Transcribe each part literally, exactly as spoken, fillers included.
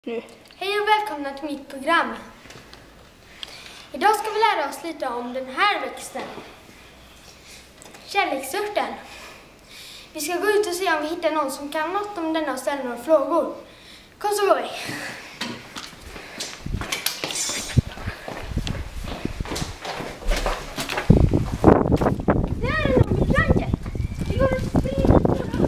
Nu. Hej och välkomna till mitt program. Idag ska vi lära oss lite om den här växten. Kärleksörten. Vi ska gå ut och se om vi hittar någon som kan något om denna och ställa några frågor. Kom så går vi. Där är någon med blanket. Vi går och springer.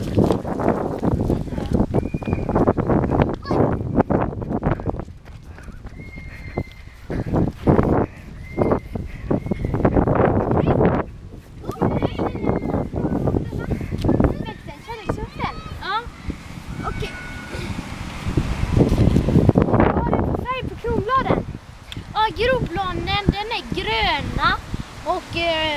Grovbladen, den är gröna och eh,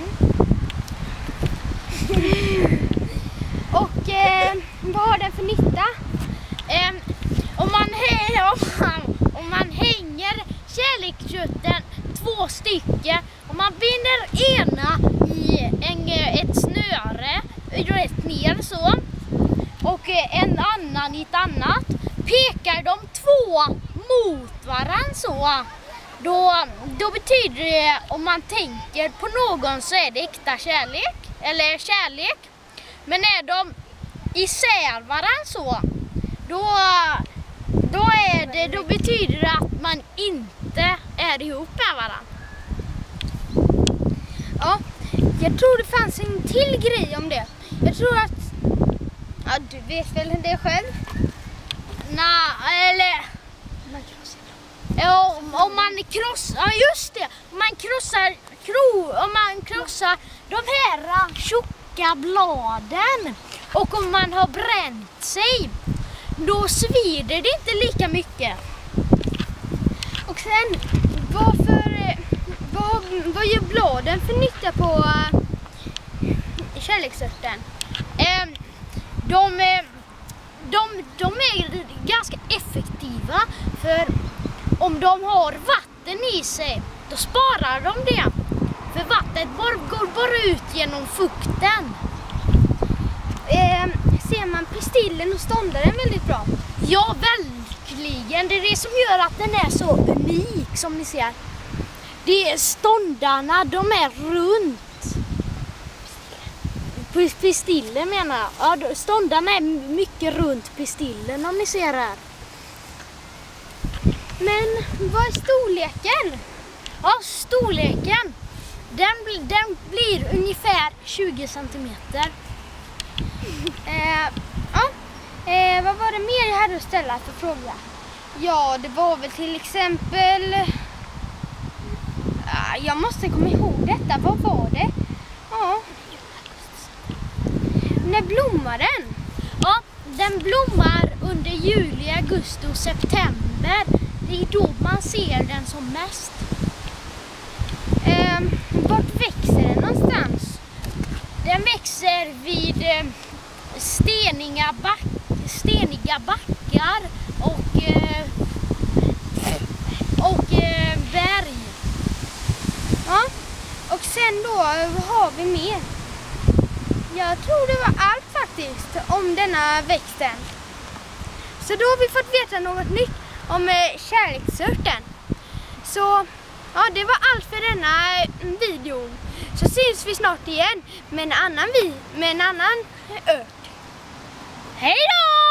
och eh, vad har den för nytta? Eh, om, man, om, man, om man hänger kärleksörten två stycken, om man binder ena i en, ett snöre rätt ner så och en annan i ett annat, pekar de två mot varandra så. Då, då betyder det, om man tänker på någon så är det äkta kärlek, eller kärlek. Men är de isär varandra så, då, då, är det, då betyder det att man inte är ihop med varandra. Ja, jag tror det fanns en till grej om det. Jag tror att, ja, du vet väl det själv? Nej, eller... Ja, om man krossar, ja just det, om man krossar, kro, om man krossar de här tjocka bladen och om man har bränt sig, då svider det inte lika mycket. Och sen, varför, vad, vad gör bladen för nytta på uh, kärleksörten? Eh, de, de, de är ganska effektiva, för om de har vatten i sig, då sparar de det. För vattnet går bara ut genom fukten. Eh, ser man pistillen och ståndaren väldigt bra? Ja, verkligen. Det är det som gör att den är så unik, som ni ser. Det är ståndarna, de är runt. Pistillen menar jag. Ja, ståndarna är mycket runt pistillen, om ni ser här. Men vad är storleken? Ja, storleken, den, den blir ungefär tjugo centimeter. Eh, ja, eh, vad var det mer jag hade att ställa för fråga? Ja, det var väl till exempel... Ah, jag måste komma ihåg detta. Vad var det? Ja. När blommar den? Ja, den blommar under juli, augusti och september. Det är då man ser den som mest. Eh, vart växer den någonstans? Den växer vid eh, steniga, back, steniga backar och, eh, och eh, berg. Ja, och sen då, vad har vi mer? Jag tror det var allt faktiskt om denna växten. Så då har vi fått veta något nytt om eh, kärleksörten. Så ja, det var allt för denna eh, video. Så syns vi snart igen med en annan, vi med en annan ört. Hej då!